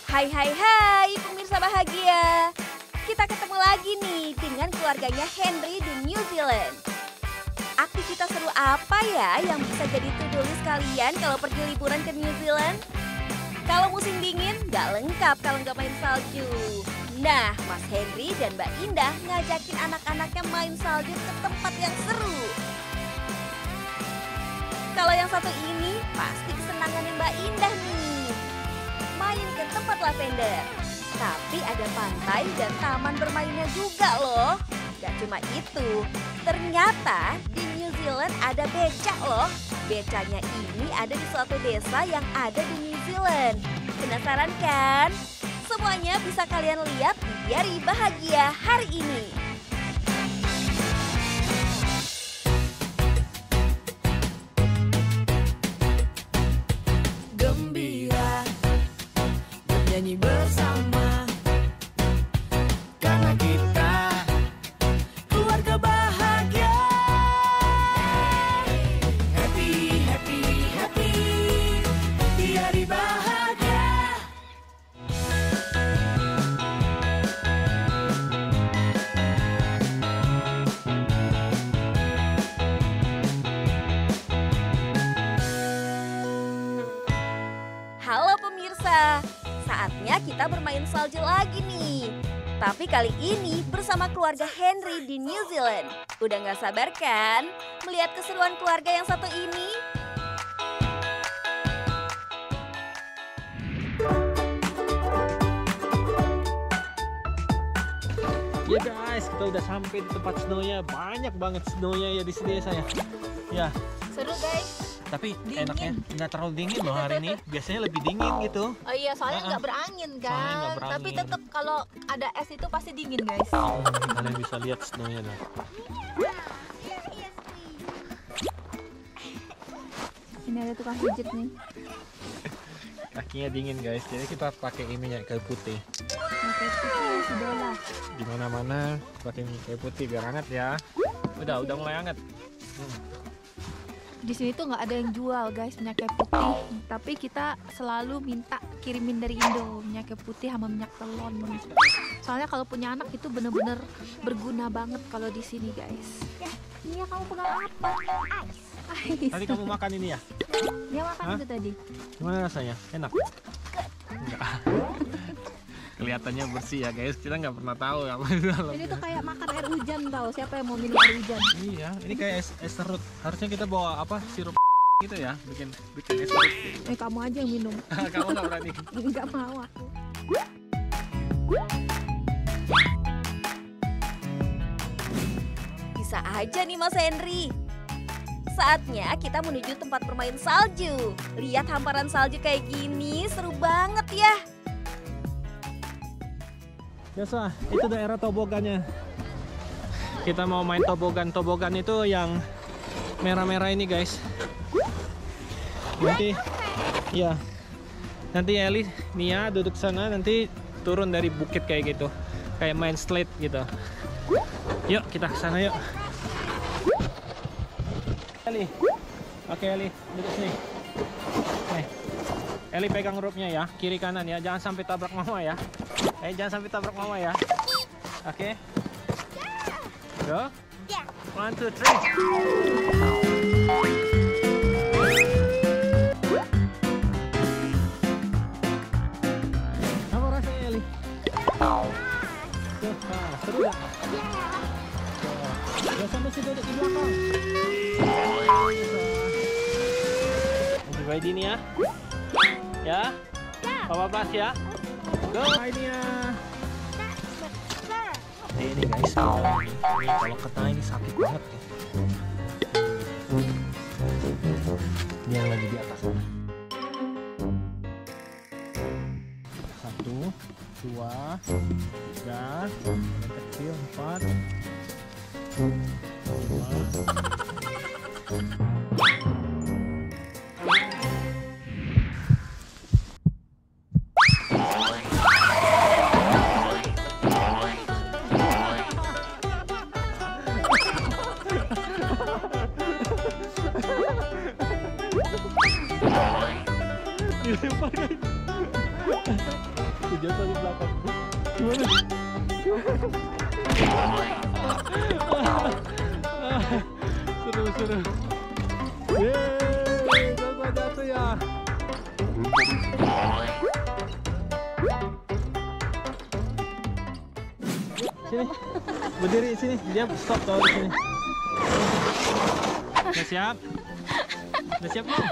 Hai pemirsa bahagia. Kita ketemu lagi nih dengan keluarganya Henry di New Zealand. Aktivitas seru apa ya yang bisa jadi to-do list kalian kalau pergi liburan ke New Zealand? Kalau musim dingin nggak lengkap kalau nggak main salju. Nah, Mas Henry dan Mbak Indah ngajakin anak-anaknya main salju ke tempat yang seru. Kalau yang satu ini pasti kesenangannya Mbak Indah nih. Main ke tempat lavender. Tapi ada pantai dan taman bermainnya juga loh. Gak cuma itu, ternyata di New Zealand ada becak loh. Becaknya ini ada di suatu desa yang ada di New Zealand. Penasaran kan? Semuanya bisa kalian lihat di Diari Bahagia hari ini. Gembira bernyanyi bersama karena kita keluarga bahagia. Happy, happy, happy di hari bahagia. Halo pemirsa, saatnya kita bermain salju lagi nih. Tapi kali ini bersama keluarga Henry di New Zealand. Udah gak sabar kan melihat keseruan keluarga yang satu ini? Ya guys, kita udah sampai di tempat snownya. Banyak banget snownya ya di sini ya saya. Ya, Seru guys. tapi Dingin. enaknya nggak terlalu dingin loh hari ini. Biasanya lebih dingin gitu. Oh iya, soalnya nggak berangin kan. Soalnya nggak berangin. Tapi tetap kalau ada es itu pasti dingin guys. Kalian bisa lihat snownya dah. Ini ada tukang pijit nih. Kakinya dingin guys. Jadi kita pakai ini ya, kayu putih. Pakai putih sudah. Di mana-mana pakai kayu putih biar hangat ya. Udah mulai hangat. Di sini tuh nggak ada yang jual guys minyak kayu putih. Tapi kita selalu minta kirimin dari Indo minyak kayu putih sama minyak telon. Soalnya kalau punya anak itu bener-bener berguna banget kalau di sini guys. Iya, kamu pegang apa? Ais. Tadi kamu makan ini ya? Dia makan Hah? itu tadi. Gimana rasanya? Enak? Enggak. Kelihatannya bersih ya guys. Kita nggak pernah tahu apa di dalamnya. Ini tuh kayak makan air hujan tau. Siapa yang mau minum air hujan? Iya, ini kayak es serut. Harusnya kita bawa apa? Sirup gitu ya, bikin es serut. Kamu aja yang minum. Kamu nggak berani. Enggak mau. Bisa aja nih Mas Henry. Saatnya kita menuju tempat bermain salju. Lihat hamparan salju kayak gini, seru banget ya. Biasa, itu daerah tobogannya. Kita mau main tobogan. Tobogan itu yang merah-merah ini guys. Nanti, ya, nanti Eli, Nia duduk sana, nanti turun dari bukit kayak gitu, kayak main slide gitu. Yuk kita ke sana yuk. Eli, oke Eli, duduk sini. Nih, Eli pegang rope-nya ya, kiri kanan ya, jangan sampai tabrak mama ya. Jangan sampai tabrak mama ya. Oke. Go. 1, 2, 3. Apa rasanya Eli? Seru gak? Ya sampai situ duduk di belakang. Oke, ready nih ya? Ya? Papa plus ya? Go! Hai Nia! Ini guys, ini kalau kena ini sakit banget nih. Ini yang lagi di atas. 1, 2, 3, yang kecil 4, 5. Dilempar guys. Jatuh di belakang. Gimana? Seru. Yeay, Joko jatuh ya. Sini, berdiri sini. Dia stop tahu di sini. Udah siap? Udah siap belum?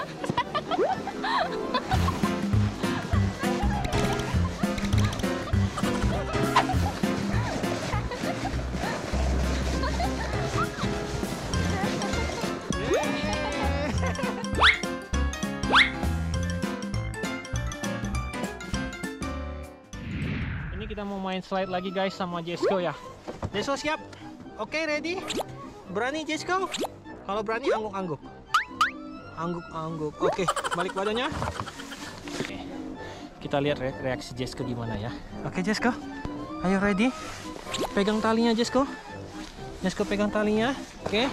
Ini kita mau main slide lagi guys sama Jesco ya. Jesco siap? Oke, ready? Berani Jesco? Kalau berani angguk-angguk. Angguk-angguk. Oke, balik badannya. Oke. Kita lihat reaksi Jesco gimana ya. Oke, Jesco. Ayo ready? Pegang talinya Jesco. Jesco pegang talinya. Oke.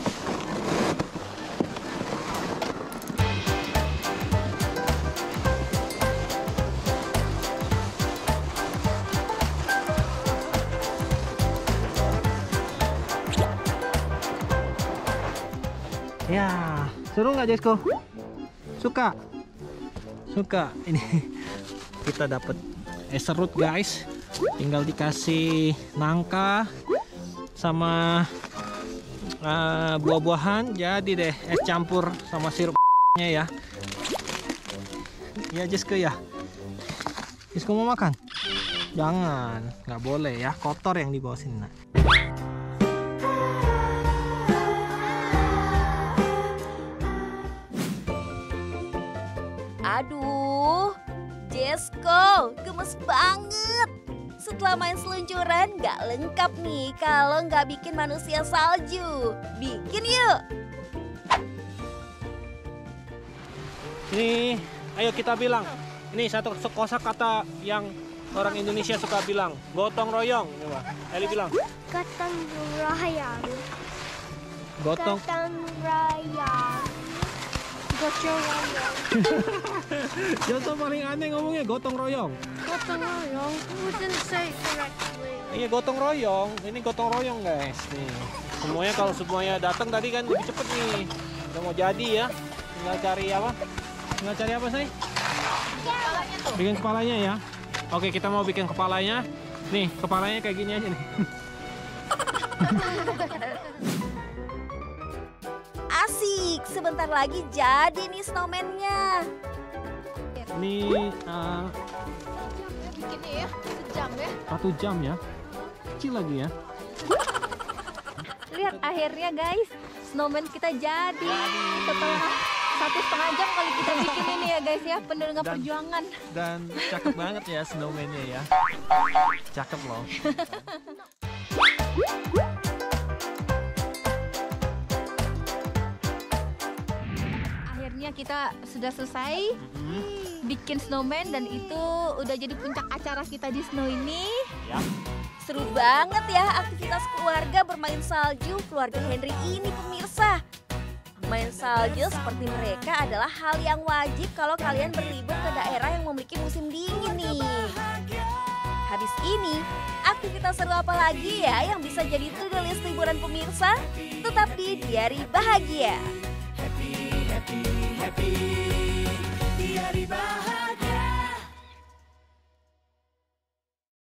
Ya, seru nggak Jesco? Suka? Suka. Ini kita dapat es serut guys. Tinggal dikasih nangka sama buah-buahan. Jadi deh es campur sama sirupnya ya. Ya Jesco ya. Jesco mau makan? Jangan, nggak boleh ya. Kotor yang dibawa sini. Nah. Aduh, Jesco, gemes banget. Setelah main seluncuran, nggak lengkap nih kalau nggak bikin manusia salju. Bikin yuk. Ini, ayo kita bilang. Ini satu kosakata yang orang Indonesia suka bilang. Gotong royong. Coba, Eli bilang. Gotong royong. Gotong. Gotong royong. Gotong royong. Joso paling aneh ngomongnya gotong royong. Gotong royong. Who didn't say it correctly? Iya gotong royong. Ini gotong royong guys. Nih, semuanya kalau semuanya datang tadi kan lebih cepet nih. Udah mau jadi ya. Tinggal cari apa? Tinggal cari apa sih? Bikin kepalanya ya. Oke, kita mau bikin kepalanya. Nih, kepalanya kayak gini aja nih. Asik, sebentar lagi jadi nih snowman-nya. Ini Bikinnya ya, sejam ya. 1 jam ya. Kecil lagi ya. Lihat akhirnya guys, snowman kita jadi. Setelah 1,5 jam kali kita bikin ini ya guys ya, penuh dengan perjuangan. Dan cakep banget ya snowman-nya ya. Cakep loh. Akhirnya kita sudah selesai bikin snowman dan itu udah jadi puncak acara kita di snow ini. Ya. Seru banget ya aktivitas keluarga bermain salju keluarga Henry ini pemirsa. Main salju seperti mereka adalah hal yang wajib kalau kalian berlibur ke daerah yang memiliki musim dingin nih. Habis ini, aktivitas seru apa lagi ya yang bisa jadi to-do list liburan pemirsa? Tetap di Diari Bahagia. Happy, happy, happy. Di hari bahagia.